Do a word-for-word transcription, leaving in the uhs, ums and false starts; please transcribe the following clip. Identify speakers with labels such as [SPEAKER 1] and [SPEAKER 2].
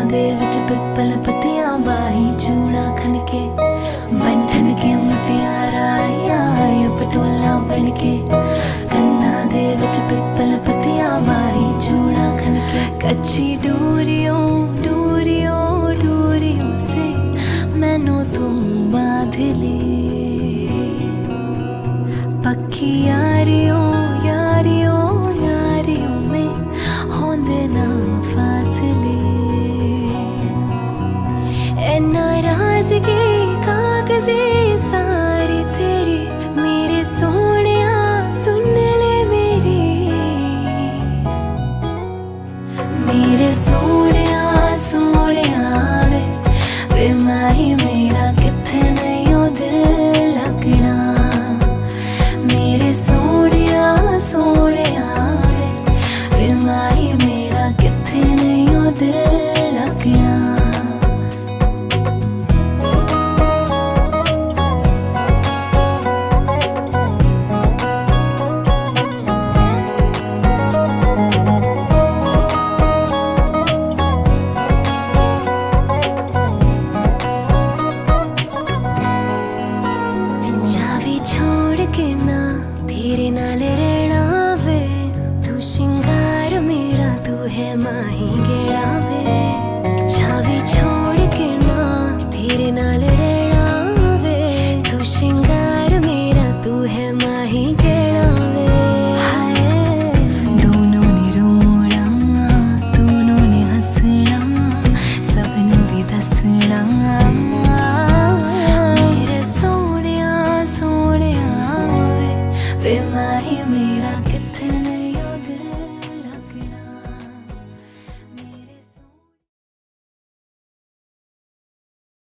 [SPEAKER 1] दे विच पिपल पत्तियां बाही चूड़ा खनके बन ठन के मुटियारा आया पटोला बनके कन्ना दे विच पिपल पत्तियां बाही चूड़ा खनके कच्ची डोरियों डोरियों डोरियों से मैनू तुम बांध ले पक्की यारियों यारियों यारियों में होंदे ना फासले ए नाराज़गी कागज़े सारी तेरी मेरे सोनिया सुन ले मेरी मेरे सोनिया सोनिया वे वे माही मेरा किथे नहीं ओ दिल लगना मेरे सोनिया सोनिया वे वे माही मेरा किथे नहीं ओ दिल लगना जावी छोड़ के ना तेरे नाल रहना वे तू शिंगार मेरा तू है माही गेड़ा वे जावी छोड़ के ना तेरे नाल रहना वे तू शिंगार मेरा तू है माही गेड़ा वे हाय दोनों ने रोना दोनों ने हंसना सबनों भी दसना वे माही मेरा